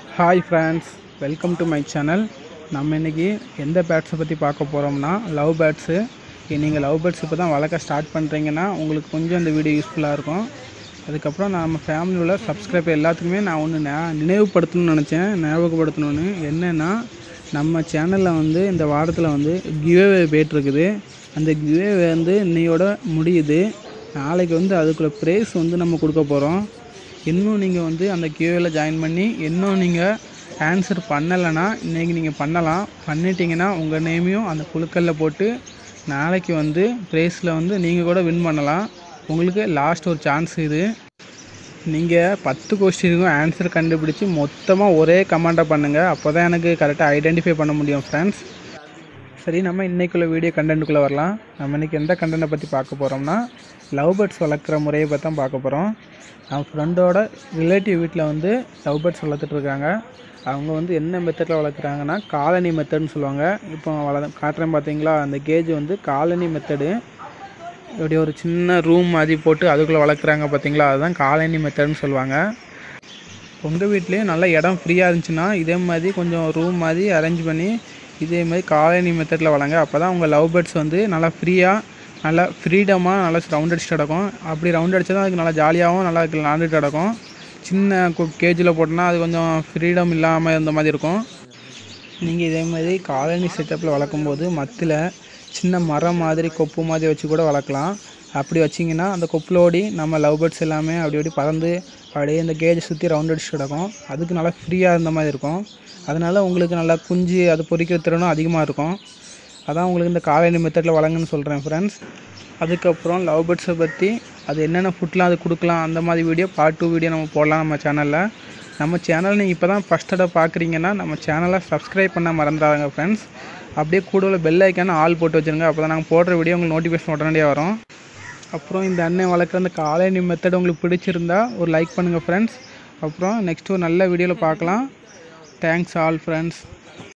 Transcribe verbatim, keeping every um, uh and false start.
Hi friends, welcome to my channel. நம்ம இன்னைக்கு எந்த பேட்ஸை பற்றி பார்க்க போகிறோம்னா லவ் பேட்ஸு. நீங்கள் லவ் பேட்ஸ் இப்போ தான் வளர்க்க ஸ்டார்ட் பண்ணுறீங்கன்னா உங்களுக்கு கொஞ்சம் இந்த வீடியோ யூஸ்ஃபுல்லாக இருக்கும். அதுக்கப்புறம் நம்ம ஃபேமிலியில் உள்ள சப்ஸ்கிரைபர் எல்லாத்துக்குமே நான் ஒன்று நினைவுபடுத்தணும்னு நினச்சேன். ஞாபகப்படுத்தணுன்னு என்னென்னா, நம்ம சேனலில் வந்து இந்த வாரத்தில் வந்து கிவ்அவே போயிட்டுருக்குது. அந்த கிவ்அவே வந்து இன்னையோட முடியுது. நாளைக்கு வந்து அதுக்குள்ள ப்ரைஸ் வந்து நம்ம கொடுக்க போகிறோம். இன்னும் நீங்கள் வந்து அந்த கியூஏல ஜாயின் பண்ணி இன்னும் நீங்கள் ஆன்சர் பண்ணலைன்னா இன்றைக்கி நீங்கள் பண்ணலாம். பண்ணிட்டீங்கன்னா உங்கள் நேமையும் அந்த குழுக்களில் போட்டு நாளைக்கு வந்து ப்ரைஸில் வந்து நீங்கள் கூட வின் பண்ணலாம். உங்களுக்கு லாஸ்ட் ஒரு சான்ஸ் இது. நீங்கள் பத்து கொஸ்டினுக்கும் ஆன்சர் கண்டுபிடிச்சி மொத்தமாக ஒரே கமெண்ட்டை பண்ணுங்கள். அப்போ தான் எனக்கு கரெக்டாக ஐடென்டிஃபை பண்ண முடியும் ஃப்ரெண்ட்ஸ். சரி, நம்ம இன்றைக்குள்ள வீடியோ கண்டென்ட்டுக்குள்ளே வரலாம். நம்ம இன்றைக்கி எந்த கண்டென்ட்டை பற்றி பார்க்க போகிறோம்னா லவ் பேர்ட்ஸ் வளர்க்குற முறையை பற்றி தான் பார்க்க போகிறோம். நம்ம ஃப்ரெண்டோட ரிலேட்டிவ் வீட்டில் வந்து லவ் பேர்ட்ஸ் வளர்த்துட்ருக்காங்க. அவங்க வந்து என்ன மெத்தடில் வளர்க்குறாங்கன்னா காலனி மெத்தட்னு சொல்லுவாங்க. இப்போ வள காட்டுறேன் பார்த்தீங்களா, அந்த கேஜ் வந்து காலனி மெத்தடு. இப்படி ஒரு சின்ன ரூம் மாதிரி போட்டு அதுக்குள்ளே வளர்க்குறாங்க பார்த்தீங்களா, அதுதான் காலனி மெத்தட்னு சொல்லுவாங்க. உங்கள் வீட்லேயும் நல்ல இடம் ஃப்ரீயாக இருந்துச்சுன்னா இதே மாதிரி கொஞ்சம் ரூம் மாதிரி அரேஞ்ச் பண்ணி இதே மாதிரி காலனி மெத்தடில் வளங்க. அப்போ தான் உங்கள் லவ் பேர்ட்ஸ் வந்து நல்லா ஃப்ரீயாக நல்லா ஃப்ரீடமாக நல்லா ரவுண்ட் அடிச்சுட்டு கிடக்கும். அப்படி ரவுண்ட் அடித்தா தான் அதுக்கு நல்லா ஜாலியாகவும் நல்லா விளாண்டுட்டு கிடக்கும். சின்ன கேஜில் போட்டோன்னா அது கொஞ்சம் ஃப்ரீடம் இல்லாமல் இருந்த மாதிரி இருக்கும். நீங்கள் இதே மாதிரி காலனி செட்டப்பில் வளர்க்கும்போது மத்தியில் சின்ன மரம் மாதிரி கொப்பு மாதிரி வச்சு கூட வளர்க்கலாம். அப்படி வச்சிங்கன்னா அந்த கொப்பிலோடி நம்ம லவ் பேர்ட்ஸ் எல்லாமே அப்படி அப்படி பறந்து அப்படியே இந்த கேஜை சுற்றி ரவுண்ட் அடிச்சு கிடக்கும். அதுக்கு நல்லா ஃப்ரீயாக இருந்த மாதிரி இருக்கும். அதனால் உங்களுக்கு நல்லா குஞ்சு அது பொறிக்கிற திறனும் அதிகமாக இருக்கும். அதான் உங்களுக்கு இந்த காலனி மெத்தடில் வளங்குன்னு சொல்கிறேன் ஃப்ரெண்ட்ஸ். அதுக்கப்புறம் லவ் பேர்ட்ஸை பற்றி அது என்னென்ன ஃபுட்லாம் அது கொடுக்கலாம் அந்த மாதிரி வீடியோ பார்ட் டூ வீடியோ நம்ம போடலாம் நம்ம சேனலில். நம்ம சேனல் நீங்கள் இப்போ தான் ஃபஸ்ட் தடவை பார்க்குறீங்கன்னா நம்ம சேனலை சப்ஸ்கிரைப் பண்ண மறந்துடாங்க ஃப்ரெண்ட்ஸ். அப்படியே கூட உள்ள பெல் ஐக்கான ஆல் போட்டு வச்சுருங்க. அப்போ தான் நாங்கள் போடுற வீடியோ உங்களுக்கு நோட்டிஃபிகேஷன் உடனடியாக வரும். அப்புறம் இந்த அண்ணன் வளர்க்குற அந்த காலனி மெத்தட் உங்களுக்கு பிடிச்சிருந்தா ஒரு லைக் பண்ணுங்கள் ஃப்ரெண்ட்ஸ். அப்புறம் நெக்ஸ்ட் ஒரு நல்ல வீடியோவில் பார்க்கலாம். Thanks all friends.